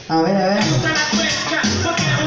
A ver, a ver. Me gusta la cueca, porque